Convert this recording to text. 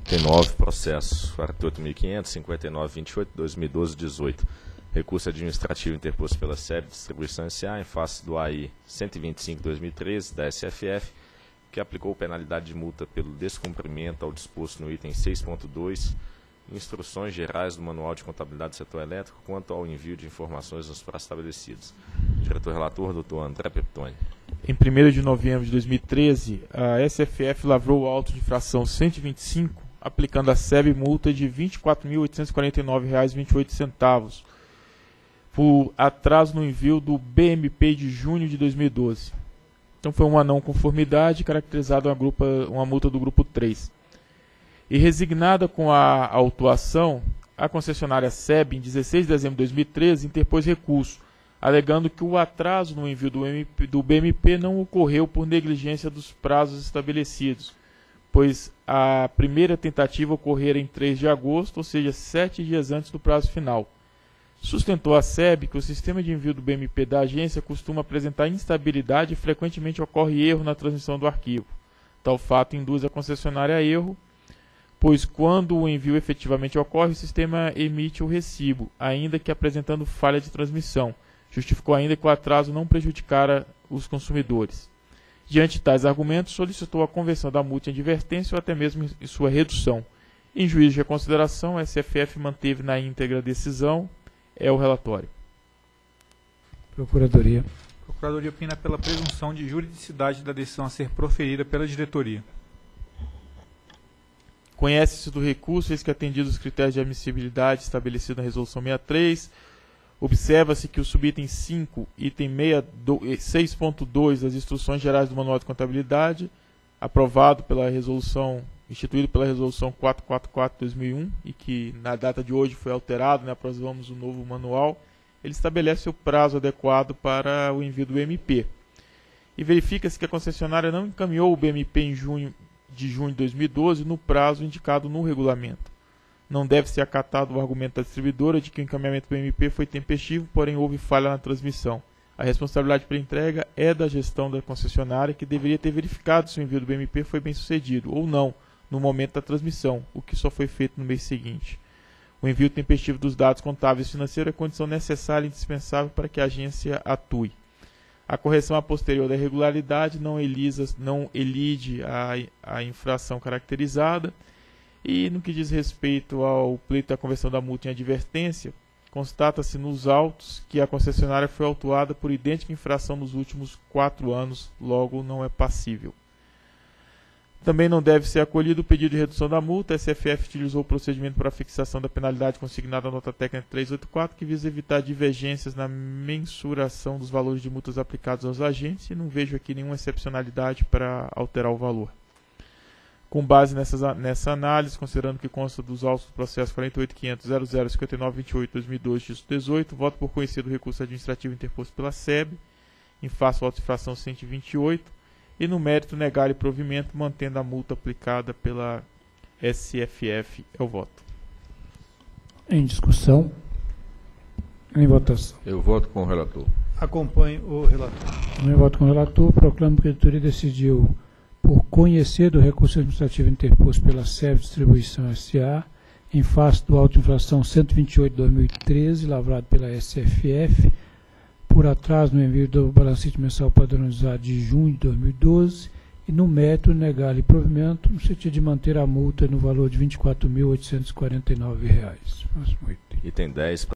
59, processo 48.500, 59.28, 2012-18. Recurso administrativo interposto pela SEB Distribuição S.A. em face do AI 125/2013 da SFF, que aplicou penalidade de multa pelo descumprimento ao disposto no item 6.2, instruções gerais do Manual de Contabilidade do Setor Elétrico quanto ao envio de informações nos prazos estabelecidos. Diretor-relator, doutor André Peptoni. Em 1º de novembro de 2013, a SFF lavrou o auto de infração 125, aplicando à SEB multa de R$ 24.849,28 por atraso no envio do BMP de junho de 2012. Então foi uma não conformidade caracterizada uma multa do grupo 3. E resignada com a autuação, a concessionária SEB, em 16 de dezembro de 2013, interpôs recurso, alegando que o atraso no envio do BMP não ocorreu por negligência dos prazos estabelecidos, pois a primeira tentativa ocorrera em 3 de agosto, ou seja, 7 dias antes do prazo final. Sustentou a SEB que o sistema de envio do BMP da agência costuma apresentar instabilidade e frequentemente ocorre erro na transmissão do arquivo. Tal fato induz a concessionária a erro, pois quando o envio efetivamente ocorre, o sistema emite o recibo, ainda que apresentando falha de transmissão. Justificou ainda que o atraso não prejudicara os consumidores. Diante de tais argumentos, solicitou a conversão da multa em advertência ou até mesmo em sua redução. Em juízo de reconsideração, a SFF manteve na íntegra a decisão. É o relatório. Procuradoria. A Procuradoria opina pela presunção de juridicidade da decisão a ser proferida pela diretoria. Conhece-se do recurso, eis que atendidos os critérios de admissibilidade estabelecidos na Resolução 63, observa-se que o subitem 5, item 6.2 das Instruções Gerais do Manual de Contabilidade, aprovado pela resolução, instituído pela Resolução 444/2001, e que na data de hoje foi alterado, aprovamos o novo manual, ele estabelece o prazo adequado para o envio do BMP. E verifica-se que a concessionária não encaminhou o BMP em junho de 2012 no prazo indicado no regulamento. Não deve ser acatado o argumento da distribuidora de que o encaminhamento do BMP foi tempestivo, porém houve falha na transmissão. A responsabilidade pela entrega é da gestão da concessionária, que deveria ter verificado se o envio do BMP foi bem sucedido ou não no momento da transmissão, o que só foi feito no mês seguinte. O envio tempestivo dos dados contábeis e financeiros é condição necessária e indispensável para que a agência atue. A correção a posterior da irregularidade não elide a infração caracterizada. E no que diz respeito ao pleito da conversão da multa em advertência, constata-se nos autos que a concessionária foi autuada por idêntica infração nos últimos 4 anos, logo não é passível. Também não deve ser acolhido o pedido de redução da multa. A SFF utilizou o procedimento para a fixação da penalidade consignada na nota técnica 384, que visa evitar divergências na mensuração dos valores de multas aplicados aos agentes, e não vejo aqui nenhuma excepcionalidade para alterar o valor. Com base nessa análise, considerando que consta dos autos do processo 48.500.005928/2012-18, voto por conhecido o recurso administrativo interposto pela SEB, em face ao auto de infração 128, e no mérito negar-lhe provimento, mantendo a multa aplicada pela SFF. É o voto. Em discussão. Em votação. Eu voto com o relator. Acompanho o relator. Também voto com o relator. Proclamo que a diretoria decidiu por conhecer do recurso administrativo interposto pela SEB Distribuição S.A. em face do auto de infração 128/2013, lavrado pela SFF, por atraso no envio do balancete mensal padronizado de junho de 2012, e no mérito negar-lhe provimento, no sentido de manter a multa no valor de R$ 24.849. Próximo item. Item 10.